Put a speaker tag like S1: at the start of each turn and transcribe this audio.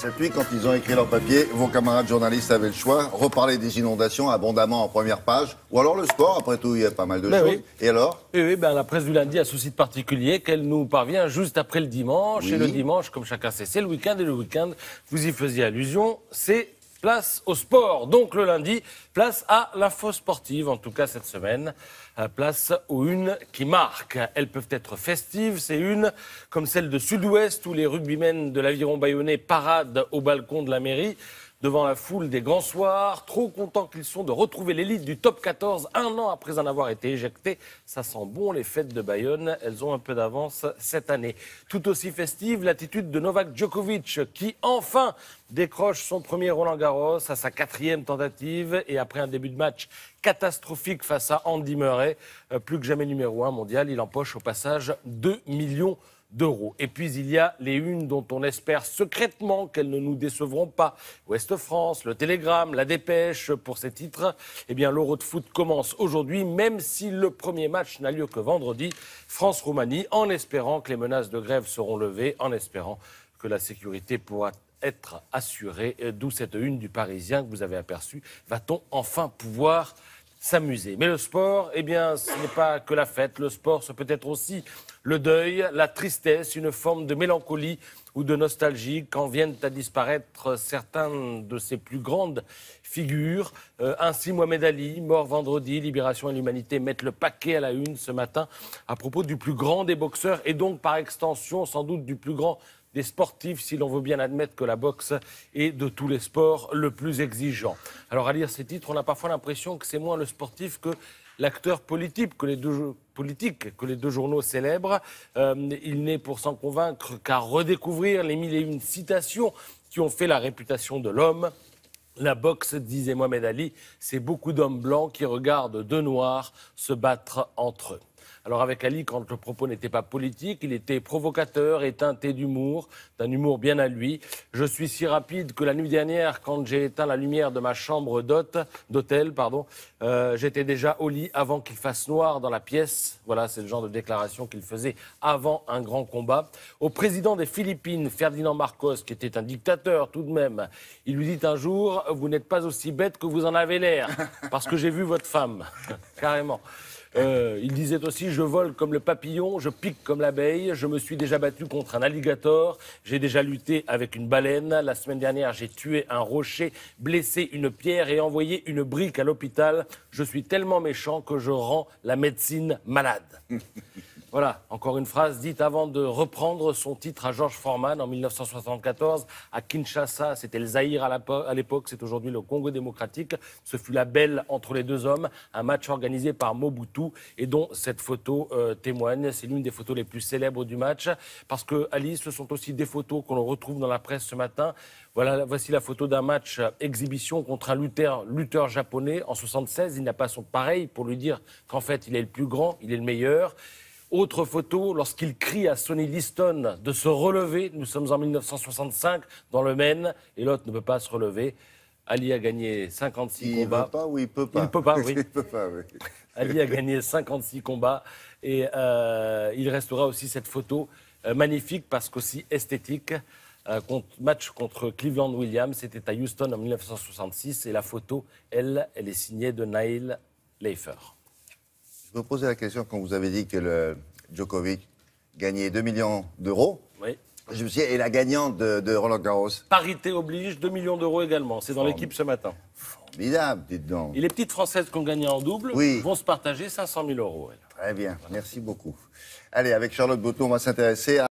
S1: Cette nuit, quand ils ont écrit leur papier, vos camarades journalistes avaient le choix, reparler des inondations abondamment en première page, ou alors le sport, après tout, il y a pas mal de choses.
S2: Oui.
S1: Et alors?
S2: Oui, la presse du lundi a ceci de particulier qu'elle nous parvient juste après le dimanche.
S1: Oui.
S2: Et le dimanche, comme chacun sait, c'est le week-end. Et le week-end, vous y faisiez allusion, c'est place au sport. Donc le lundi, place à l'info sportive, en tout cas cette semaine. Place aux unes qui marquent. Elles peuvent être festives, ces unes, comme celle de Sud-Ouest, où les rugbymen de l'Aviron Bayonnais paradent au balcon de la mairie, devant la foule des grands soirs, trop contents qu'ils sont de retrouver l'élite du top 14 un an après en avoir été éjectés. Ça sent bon les fêtes de Bayonne, elles ont un peu d'avance cette année. Tout aussi festive, l'attitude de Novak Djokovic qui enfin décroche son premier Roland-Garros à sa 4e tentative et après un début de match catastrophique face à Andy Murray, plus que jamais numéro 1 mondial, il empoche au passage 2 millions d'euros. Et puis il y a les unes dont on espère secrètement qu'elles ne nous décevront pas. Ouest France, le Télégramme, la Dépêche pour ces titres. Eh bien l'Euro de foot commence aujourd'hui, même si le premier match n'a lieu que vendredi. France-Roumanie, en espérant que les menaces de grève seront levées, en espérant que la sécurité pourra être assurée. D'où cette une du Parisien que vous avez aperçue. Va-t-on enfin pouvoir s'amuser? Mais le sport, eh bien, ce n'est pas que la fête. Le sport, c'est peut-être aussi le deuil, la tristesse, une forme de mélancolie ou de nostalgie quand viennent à disparaître certains de ses plus grandes figures. Ainsi, Mohamed Ali, mort vendredi, Libération et l'Humanité mettent le paquet à la une ce matin à propos du plus grand des boxeurs et donc par extension sans doute du plus grand des sportifs, si l'on veut bien admettre que la boxe est de tous les sports le plus exigeant. Alors à lire ces titres, on a parfois l'impression que c'est moins le sportif que l'acteur politique que les deux journaux célèbrent. Il n'est pour s'en convaincre qu'à redécouvrir les 1001 citations qui ont fait la réputation de l'homme. La boxe, disait Mohamed Ali, c'est beaucoup d'hommes blancs qui regardent deux noirs se battre entre eux. Alors avec Ali, quand le propos n'était pas politique, il était provocateur et teinté d'humour, d'un humour bien à lui. Je suis si rapide que la nuit dernière, quand j'ai éteint la lumière de ma chambre d'hôtel, j'étais déjà au lit avant qu'il fasse noir dans la pièce. Voilà, c'est le genre de déclaration qu'il faisait avant un grand combat. Au président des Philippines, Ferdinand Marcos, qui était un dictateur tout de même, il lui dit un jour « Vous n'êtes pas aussi bête que vous en avez l'air, parce que j'ai vu votre femme. » Carrément. Il disait aussi « Je vole comme le papillon, je pique comme l'abeille, je me suis déjà battu contre un alligator, j'ai déjà lutté avec une baleine. La semaine dernière, j'ai tué un rocher, blessé une pierre et envoyé une brique à l'hôpital. Je suis tellement méchant que je rends la médecine malade. » Voilà, encore une phrase dite avant de reprendre son titre à George Foreman en 1974 à Kinshasa. C'était le Zaïre à l'époque, c'est aujourd'hui le Congo démocratique. Ce fut la belle entre les deux hommes, un match organisé par Mobutu et dont cette photo témoigne. C'est l'une des photos les plus célèbres du match parce que, Ali, ce sont aussi des photos qu'on retrouve dans la presse ce matin. Voilà, voici la photo d'un match exhibition contre un lutteur japonais en 1976. Il n'a pas son pareil pour lui dire qu'en fait, il est le plus grand, il est le meilleur. Autre photo, lorsqu'il crie à Sonny Liston de se relever. Nous sommes en 1965 dans le Maine et l'autre ne peut pas se relever. Ali a gagné 56 combats.
S1: Il ne veut pas ou il ne peut pas?
S2: Il ne peut pas, oui.
S1: Il peut pas, oui.
S2: Ali a gagné 56 combats et il restera aussi cette photo magnifique parce qu'aussi esthétique. Match contre Cleveland Williams, c'était à Houston en 1966 et la photo, elle est signée de Neil Leifer.
S1: Je me posais la question quand vous avez dit que le Djokovic gagnait 2 millions d'euros.
S2: Oui.
S1: Je me suis dit, et la gagnante de Roland Garros?
S2: Parité oblige, 2 millions d'euros également. C'est dans l'équipe ce matin.
S1: Formidable, dites donc.
S2: Et les petites Françaises qui ont gagné en double vont se partager 500 000 euros.
S1: Très bien, merci beaucoup. Allez, avec Charlotte Botton, on va s'intéresser à